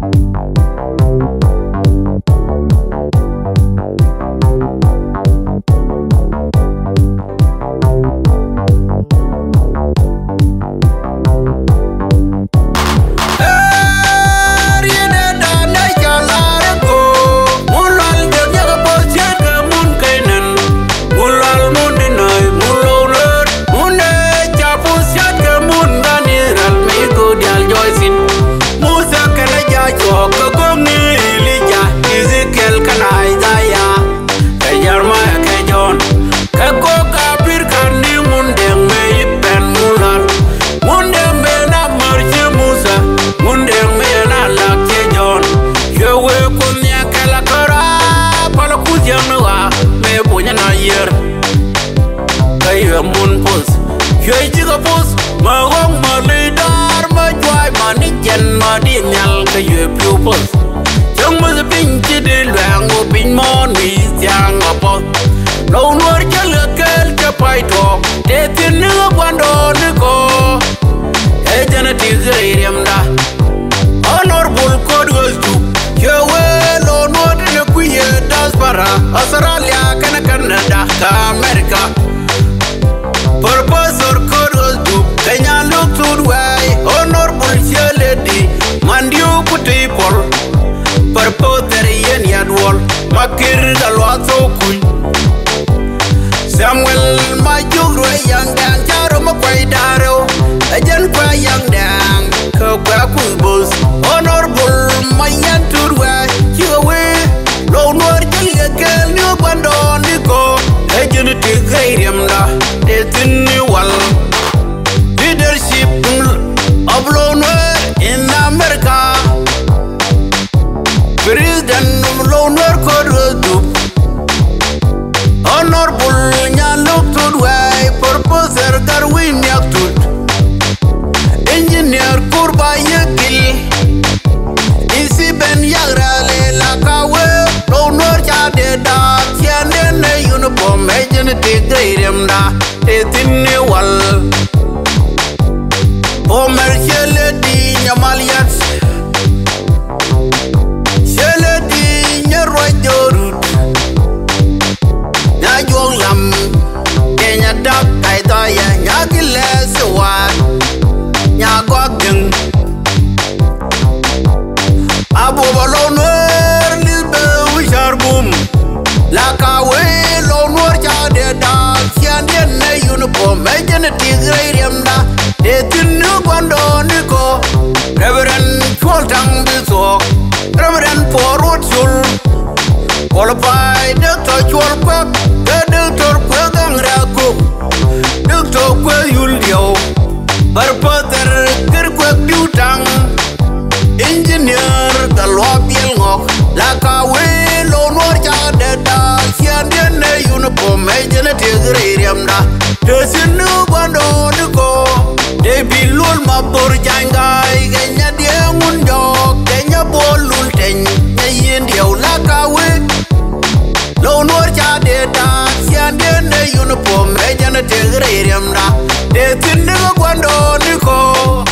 Australia, Canada, America. Purpose or code do Kenya look to the way. Honorable lady, man you put people. Purpose the Indian wall. Makir the lot so cool. Samuel, my jugro young dan, Jaro Makwai Daro. Agent Kwa young dan, Kaku Bus. Honorable, my young to the way. You away. No more girl, new band on the go. Agent to Graham, it's in New Wall. Leadership of Loner in America. President of Loner Code do. Honorable Nyanlook to the way, Purposer Darwin Yaktut. Engineer Kurba Yakil. Isi Ben Yagrale Lakawe. Loner Jadeda, Tian uniform, agent Graham da, it's in New Wall. Homer Shelly, Yamaliat Shelly, Yarroy, Najulam, Kenya Duck, Kaidaya, Yagiles, one, Yagwagan Abu Baloner, Lisbeth, Wisharbum, Lakawe, Loner Jadeda, Tian uniform, agent Graham da. It's in New Guandonico, Reverend Choltang Biso, Reverend Forward Sul, qualified Dr. Cholpap, the Dr. Quagang Raku, Dr. Quayulio, Barpater, Kirkwak Butang, Engineer, the Lobiel, Lakawe, Lonor Jadeda, Sian uniform, agent Graham da. There's a new Guandonico. They be lul mabur jangai Kenya dia mundok Kenya bolul ten Nyayin dia ulakawe Lonor jadeda Sian dene uniform Rejana tegre riamda De tindiga kwando niko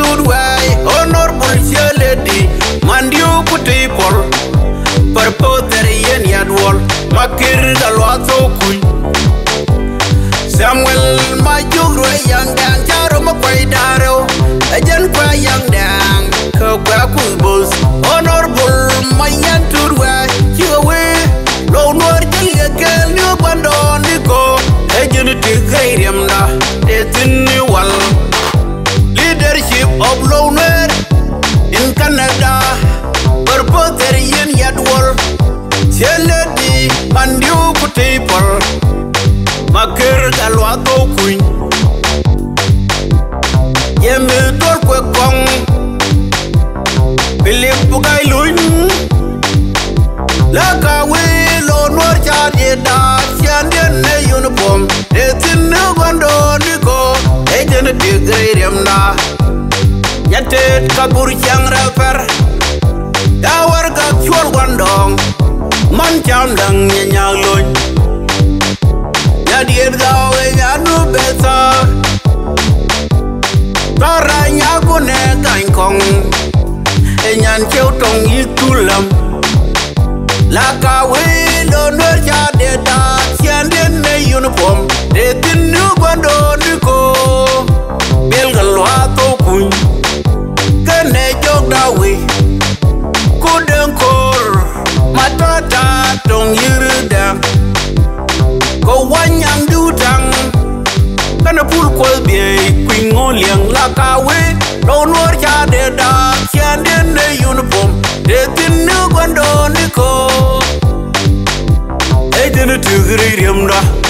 to way, honorable lady, Mandio Putipol, Perpoteri and Yadwal, Makir Galwato Queen. Samuel, my jugre young dan, Jaroma Quaidaro, a gen qua young dan, Kokakubos, honorable, my yan to way, you away, no more Julia girl, new bandon, Nico, a genetic gradium, it's in New Wall. Leadership of Loner in Canada, Perpoteri and Yadwal, Lady, Mandio Putipol. Makir Galwato Queen Yemi Torque Kong Philip Pugai Luin Laka Willow Norcha Deda Siandian uniform It's in New Gondo Nico Agent Tigrium Na Yated Kabur Chang Rapper Tower Gaksual Gondong Mancham Dang Nyalun Dear thou and no better Toranya Gune Gankong and Yan Chotong Yitulam Laka Willow Norja Deda Siandian uniform they didn't know Gondo Nico Bilgalwato Queen Kane Jog that way Couldn't call Matata Don't you down Go one young do tang Kana pull call be Queen Oliang Laka way Don't worry de da Siandian uniform they didn't know Gondo Nico They didn't agree him da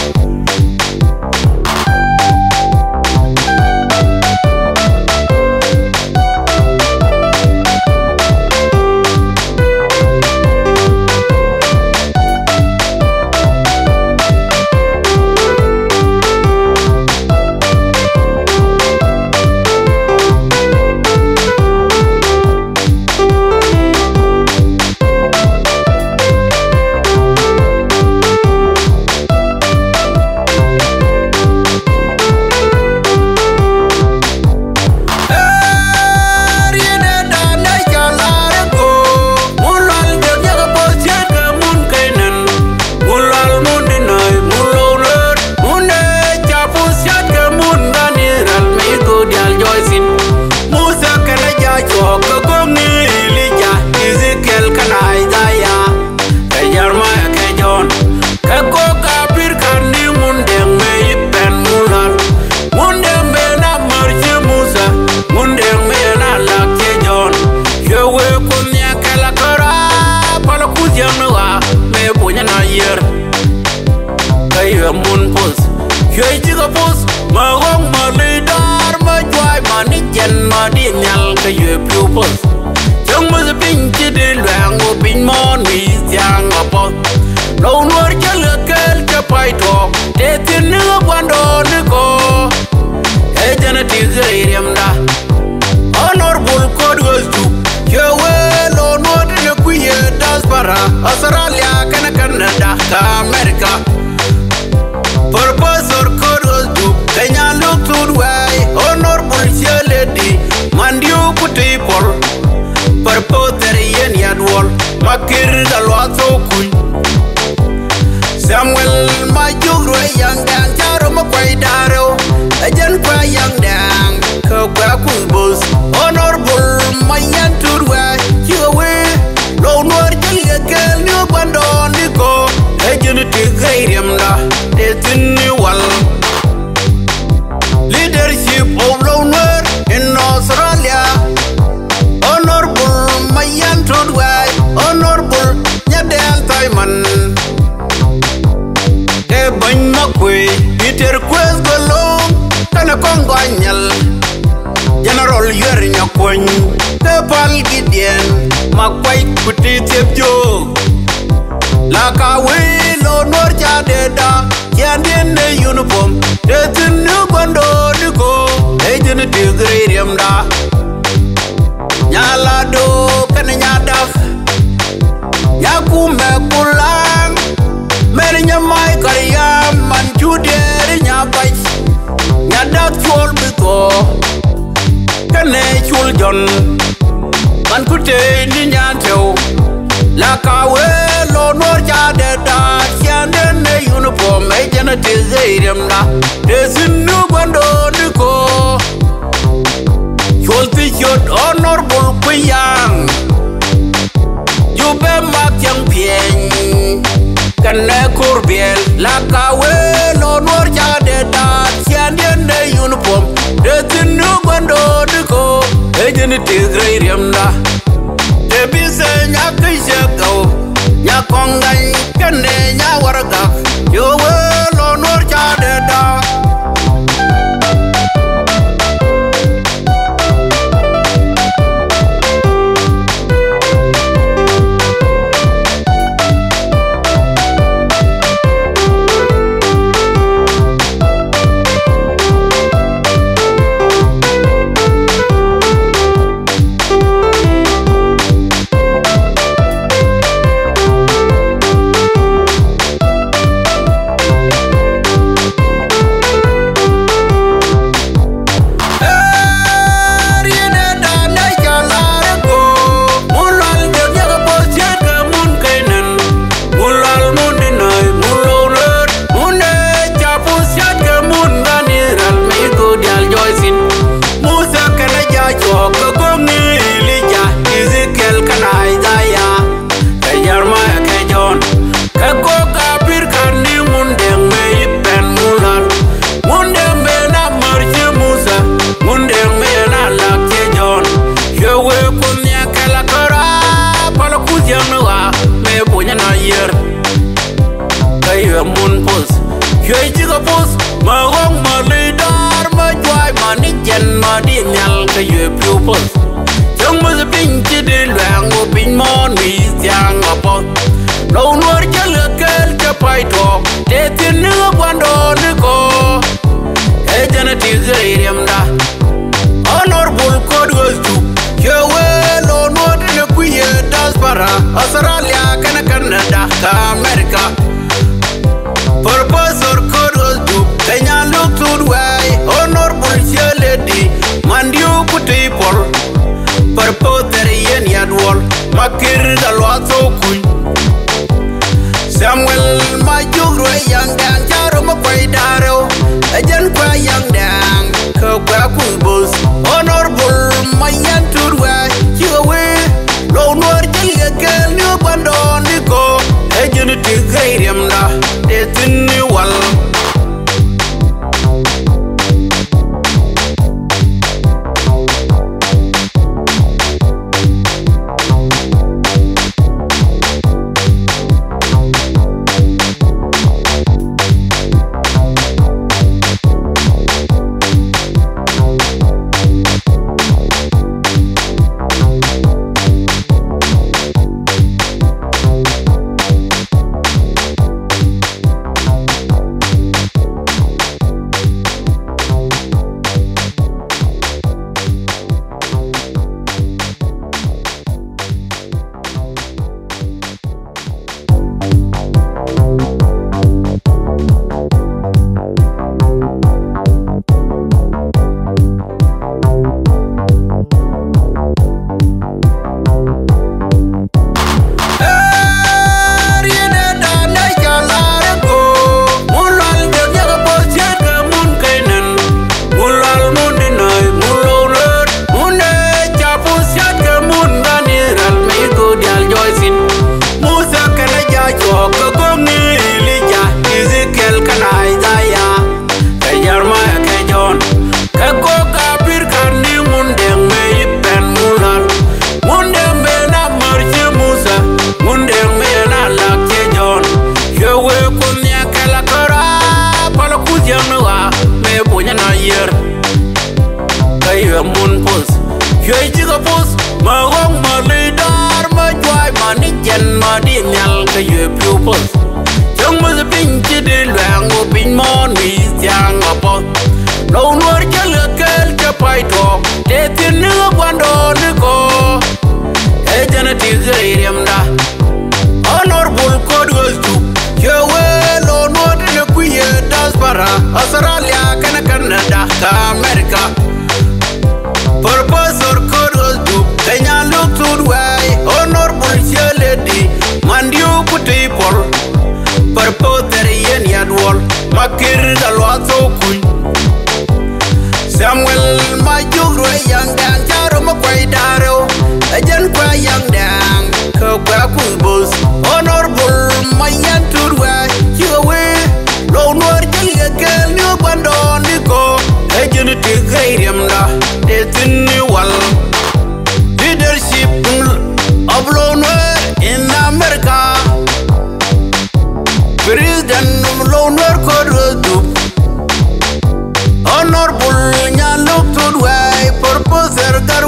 Australia, Canada, America. Purpose or code was due. Kenya look to the way. Honorable lady, Mandio Putipol. Purpose and Yadwal. Makir Galwato Queen. Samuel, my jugre young dan, Jaroma Quaidaro. A gen qua young dan, Kokakubos. Honorable, my yan to the way. You away. No more Julia girl, new bandon, Nico. Agent Tigrium La, it's in New Wall. Leadership of Loner in Australia. Honorable, my young Tudway. Honorable, Yadel Taiman. Ebony Makwe, Peter Quest Golong, Kanakong Banyal. General Yerinya Kwen, Pepal Gideon, Makwai Kutitip Jo. Laka Willow Norja Deda, Siandian uniform, there's a new Gondo Nico, Agent Tigrium Da. Nyalado Kananyadaf, Yakume Pulang, Merinya Michael Yam, and Judy Nyabai, Yadak Chol Bito. Can Honorable John Man kute ni nyanto La kawe lo nor jade da Siande ne uniform e jana tezirem da Desinu bando niko Yolti yot Honorable Kuyang Yube mak yang pieng Kane kurbiel La kawe lo nor jade da Siande ne uniform Desinu bando niko e jana tezirem da Debise nya kishego nya kongai kende nya warga yo lo nor jade da Yoi chiga pus, ma gong ma lidar, ma juai ma nijen ma di nyal ka yoi pupus. Chung ma se pinchi di luang o pin mon mi siang ma pos. Lau nuar jala kel ka pai tok, te tin nua kwando niko. E jana tiga iriam da, Honorable Kodwal tu. Yewe lo nuar dina kuye diaspora, Australia kana Canada ka America. Professor Kodwal tu, Kenya look to the way. Honorable Lady, Mandiu Putipol. Purpose yen yadwal, Makir Galwato Kui. Samuel Majugro Yang Dan Jaro Makwai Daro, Ajan Kwa Yang Dan, Kakwa Kubus. Honorable Mayan to the way, you away. Low Nor Jilga Girl, New Bandon Nico, Ajan Tigarium da, it's in New Wall. Yoi chiga pus, ma gong ma lidar, ma juai ma nijen ma di nyal ka yoi pupus. Chung ma se pinchi di luang o pin mon mi siang ma pos. Lau nuar jala kel ka pai tok, te tin nua kwando niko. E jana tiga iriam da, Honorable Kodwal tu. Yewe lo nuar dina kuye diaspora, Australia kana Canada ka America. Professor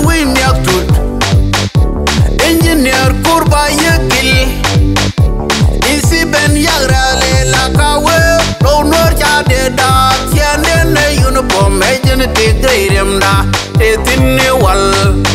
win yak tut engineer kurba yekil isi ben yagra le la kawe lo nor cha de da tiane ne uniform ejene te grem da te tinne wal